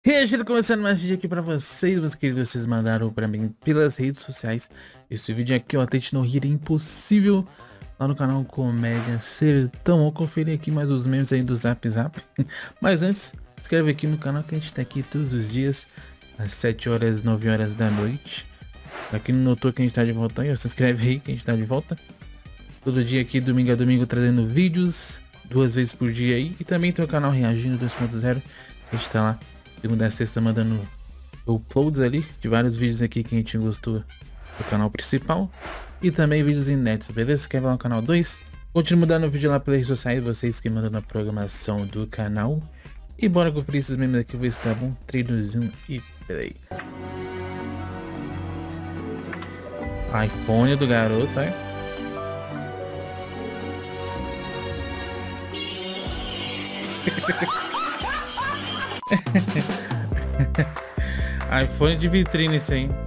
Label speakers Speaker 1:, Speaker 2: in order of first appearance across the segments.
Speaker 1: E aí, gente, começando mais vídeo aqui pra vocês, meus queridos. Vocês mandaram pra mim pelas redes sociais esse vídeo aqui, ó, Tente Não Rir Impossível, lá no canal Comédia Sertão. Vou conferir aqui mais os memes aí do Zap Zap. Mas antes, se inscreve aqui no canal que a gente tá aqui todos os dias, às 7 horas, 9 horas da noite. Aqui no notou que a gente tá de volta aí, ó, se inscreve aí que a gente tá de volta. Todo dia aqui, domingo a domingo, trazendo vídeos, 2 vezes por dia aí. E também tem o canal Reagindo 2.0, a gente tá lá segunda a sexta mandando uploads ali de vários vídeos aqui que a gente gostou do canal principal. E também vídeos inéditos, beleza? Quer ver lá no canal 2? Continue mudando o vídeo lá pelas redes sociais, vocês que mandam na programação do canal. E bora conferir esses memes aqui, ver se tá bom. Treinozinho e peraí. iPhone do garoto, é? iPhone de vitrine isso aí.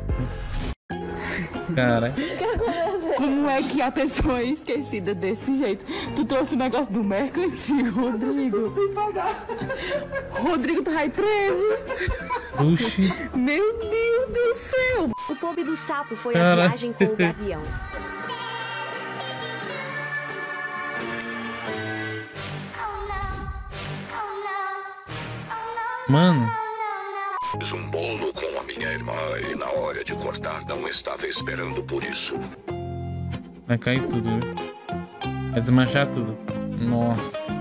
Speaker 1: Cara.
Speaker 2: Como é que a pessoa é esquecida desse jeito? Tu trouxe o negócio do mercantil, Rodrigo. Sem pagar. Rodrigo tá aí preso.
Speaker 1: Puxa.
Speaker 2: Meu Deus do céu.
Speaker 3: O pobre do sapo foi a viagem com o gavião.
Speaker 1: Mano.
Speaker 4: Fiz um bolo com a minha irmã e na hora de cortar não estava esperando por isso.
Speaker 1: Vai cair tudo, viu? Vai desmanchar tudo. Nossa.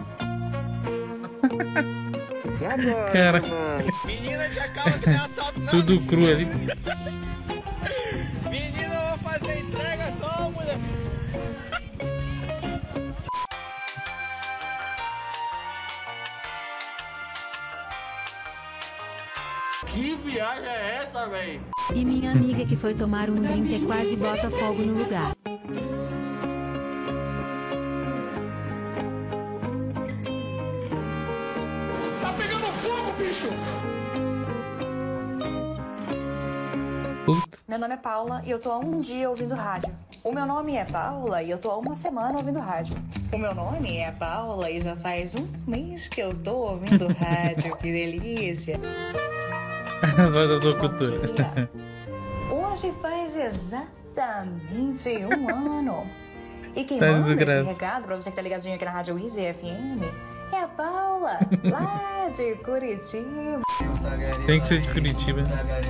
Speaker 1: Cara.
Speaker 5: Menina, te acalma que tem assalto não.
Speaker 1: Tudo cru ali.
Speaker 5: Menina, eu vou fazer entrega só, mulher. Que viagem é essa, véi?
Speaker 3: E minha amiga que foi tomar um drink e quase bota fogo no lugar.
Speaker 5: Tá pegando fogo, bicho!
Speaker 1: Puta.
Speaker 6: Meu nome é Paula e eu tô há um dia ouvindo rádio. O meu nome é Paula e eu tô há uma semana ouvindo rádio. O meu nome é Paula e já faz um mês que eu tô ouvindo rádio. Que delícia!
Speaker 1: Vai da tua cultura.
Speaker 6: Hoje faz exatamente um ano. E quem
Speaker 1: Tá
Speaker 6: manda esse
Speaker 1: desgraça.
Speaker 6: recado pra você que tá ligadinho aqui na Rádio Easy FM é a Paula, lá de Curitiba.
Speaker 1: Tem que ser de Curitiba.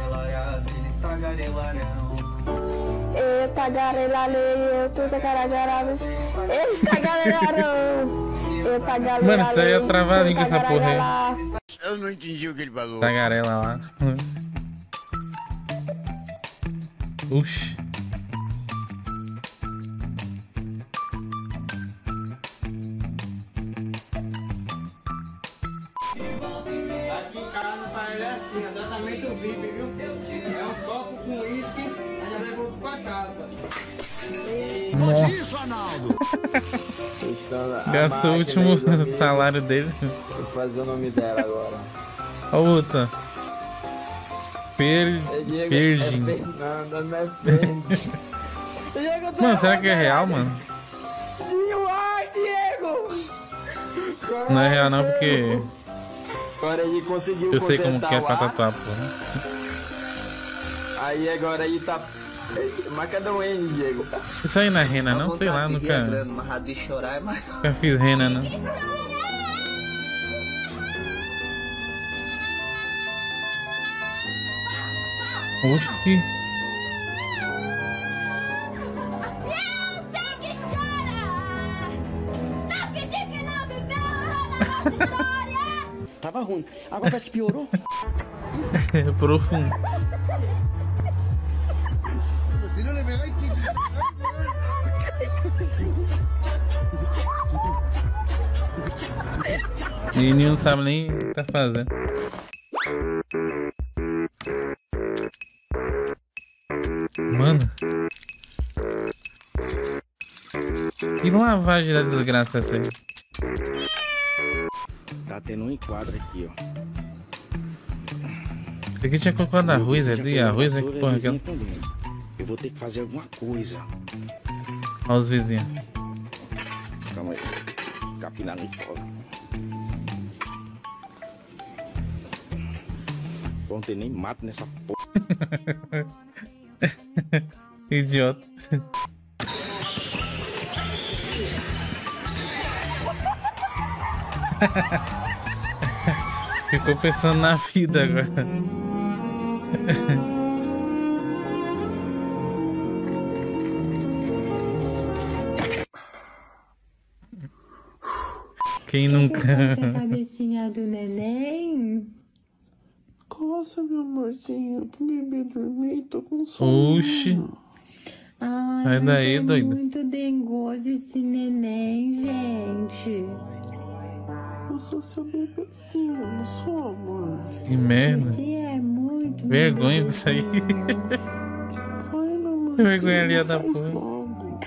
Speaker 7: Eu tagarelarei, eu tô tagaragaradas, eles tagarelaram. Eu tagarelei.
Speaker 1: Mano, isso aí é travar a língua essa porra aí.
Speaker 5: Eu não entendi o que ele falou.
Speaker 1: Tagarela lá. Uxi.
Speaker 5: Aqui em casa faz assim, é tratamento VIP, viu? É um copo com uísque, aí já levou pra casa.
Speaker 1: Nossa. Gastou o último salário dele.
Speaker 8: Vou fazer o nome dela agora.
Speaker 1: Ó o outra. Virgem.
Speaker 8: Fernanda, não é Ferdi.
Speaker 1: Mano, será que é real, mano?
Speaker 8: Ai, Diego!
Speaker 1: Não é real não, porque
Speaker 8: Agora ele conseguiu
Speaker 1: eu sei como que é
Speaker 8: consertar
Speaker 1: pra
Speaker 8: o ar.
Speaker 1: tatuar, porra.
Speaker 8: Aí agora aí tá... Mas cadê o N, Diego?
Speaker 1: Isso aí não é rena não? Sei lá, nunca fiz rena não. Oxi.
Speaker 9: Tava ruim. Agora parece que piorou.
Speaker 1: Profundo. Menino não sabe nem o que tá fazendo. Mano. Que lavagem da desgraça essa aí.
Speaker 9: Tá tendo um enquadro aqui, ó.
Speaker 1: Isso aqui tinha colocado arroz ali, arroz é que porra aquela.
Speaker 9: Eu vou ter que fazer alguma coisa.
Speaker 1: Olha os vizinhos.
Speaker 9: Calma aí. Capinar no colo. Não tem nem mato nessa porra.
Speaker 1: Idiota. Ficou pensando na vida agora. Quem nunca?
Speaker 2: Essa cabecinha do neném.
Speaker 5: Coça, meu amorzinho, pro bebê dormir, tô com sono.
Speaker 1: Oxi.
Speaker 2: Ai,
Speaker 1: Sai daí,
Speaker 2: é
Speaker 1: doido.
Speaker 2: muito dengoso esse neném, gente.
Speaker 5: Eu sou seu bebezinho, não sou, amor?
Speaker 1: Que merda.
Speaker 2: Você é muito
Speaker 1: Vergonha disso aí.
Speaker 5: Vai, meu amorzinho,
Speaker 1: Vergonha ali da
Speaker 5: faz
Speaker 1: porra.
Speaker 5: logo.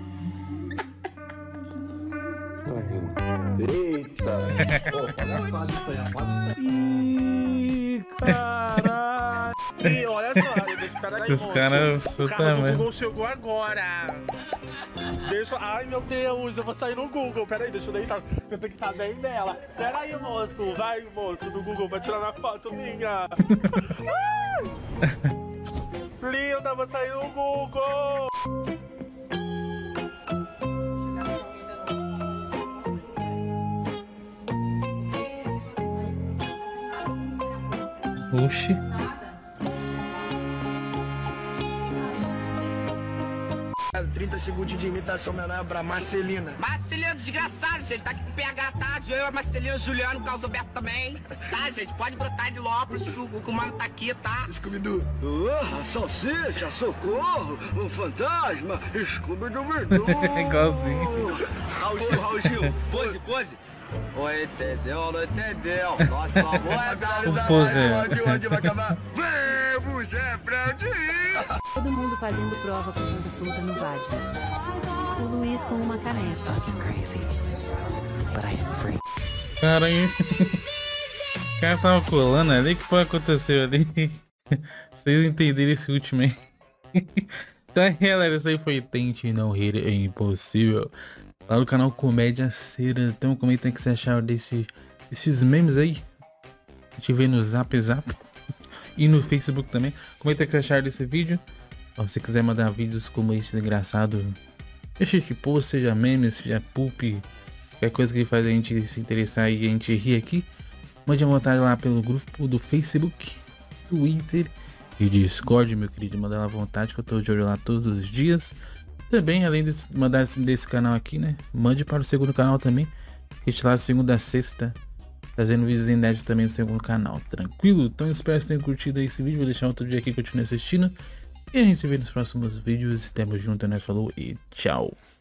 Speaker 9: Você tá rindo?
Speaker 10: Eita! Pô, palhaçada isso aí, rapaz.
Speaker 11: Ih, caralho! Ih, olha só, deixa o cara aí,
Speaker 1: Os caras
Speaker 11: o cara do
Speaker 1: também.
Speaker 11: Google chegou agora. Deixa... Ai, meu Deus, eu vou sair no Google. Pera aí, deixa eu deitar. Eu tenho que estar bem nela. Pera aí, moço. Vai, moço, do Google, vai tirar na foto minha. Linda, vou sair no Google.
Speaker 1: Oxi.
Speaker 5: 30 segundos de imitação menor pra Marcelina.
Speaker 12: Marcelino desgraçado, gente. Tá aqui com o PH, tá? Eu, Marcelino, Juliano, Carlos Alberto também. Tá, gente? Pode brotar de Lópolis, que o mano tá aqui, tá?
Speaker 5: Scooby-Doo.
Speaker 10: Salsicha, socorro, um fantasma, Scooby-Doo verdura.
Speaker 1: Igualzinho.
Speaker 12: Raul Gil, pose. Oi, entendeu? Não entendeu? Nossa, amor é da...
Speaker 1: O pose.
Speaker 5: Onde vai acabar? Vamos, aplaudir!
Speaker 3: Todo mundo fazendo prova com consulta no VAD. O Luiz com uma caneca.
Speaker 1: Cara, aí. O cara tava colando ali. O que foi que aconteceu ali? Vocês entenderam esse último aí? Então, galera, isso aí foi Tente Não Rir é Impossível. Lá no canal Comédia Cera. Então comenta aí o que você acharam desses memes aí. A gente vê no Zap e no Facebook também. Comenta o que você acharam desse vídeo. Se você quiser mandar vídeos como esse engraçado, deixa que post, seja meme, seja poop, qualquer coisa que faz a gente se interessar e a gente rir aqui, mande à vontade lá pelo grupo do Facebook, Twitter e Discord, meu querido. Manda lá à vontade que eu tô de olho lá todos os dias. Também, além de mandar desse canal aqui, né, mande para o segundo canal também, que a gente lá segunda a sexta trazendo vídeos inéditos também no segundo canal, tranquilo? Então espero que vocês tenham curtido aí esse vídeo. Vou deixar outro dia aqui, continue assistindo e a gente se vê nos próximos vídeos. Estamos juntos, né? Falou e tchau.